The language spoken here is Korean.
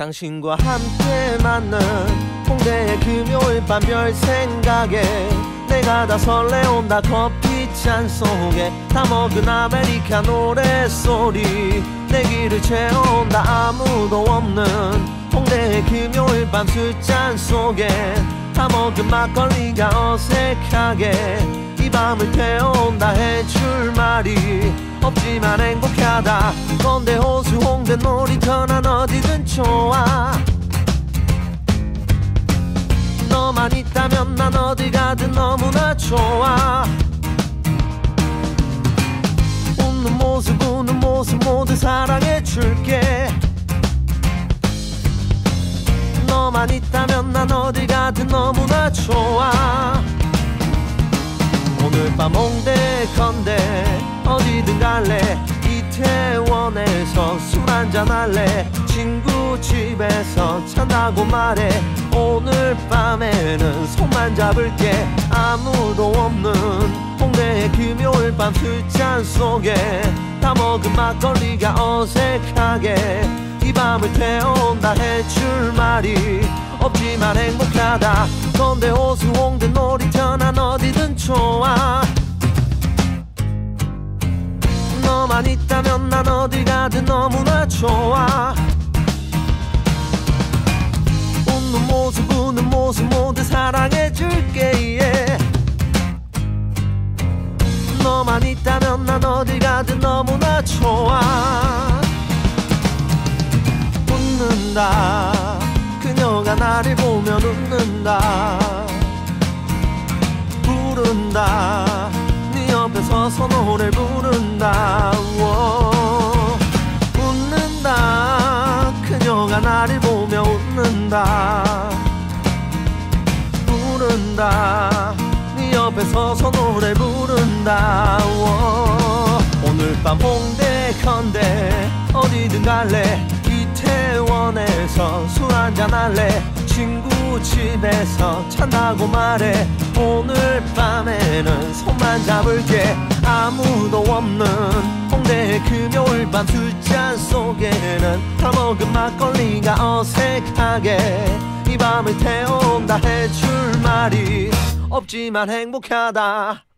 당신과 함께 맞는 홍대의 금요일 밤 별 생각에 내가 다 설레온다. 커피잔 속에 다 먹은 아메리카노 노래소리 내 귀를 채워온다. 아무도 없는 홍대의 금요일 밤 술잔 속에 다 먹은 막걸리가 어색하게 이 밤을 태워온다. 해줄 말이 없지만 행복하다. 건대 호수 홍대 놀이터 난 어디든 좋아. 너만 있다면 난 어디 가든 너무나 좋아. 웃는 모습 모두 사랑해줄게. 너만 있다면 난 어디 가든 너무나 좋아. 오늘 밤 홍대 건대 어디든 갈래. 이태원에서 술 한잔 할래. 친구 집에서 잔다고 말해. 오늘 밤에는 손만 잡을게. 아무도 없는 홍대의 금요일 밤 술잔 속에 다 먹은 막걸리가 어색하게 이 밤을 태워온다. 해줄 말이 없지만 행복하다. 건대 호수 홍대 놀이터 난 어디든 좋아. 너만 있다면 난 어디 가든 너무나 좋아. 웃는 모습 모두 사랑해줄게. yeah. 너만 있다면 난 어디 가든 너무나 좋아. 웃는다. 그녀가 나를 보면 웃는다. 부른다. 네 옆에 서서 노래 부른다. 웃는다. 그녀가 나를 보며 웃는다. 부른다. 네 옆에 서서 노래 부른다. 오늘 밤 홍대 건대 어디든 갈래. 이태원에서 술 한잔 할래. 친구 집에서 잔다고 말해. 오늘 밤에는 손만 잡을게. 아무도 없는 홍대의 금요일 밤 술잔 속에는 다 먹은 막걸리가 어색하게 이 밤을 태운다. 해줄 말이 없지만 행복하다.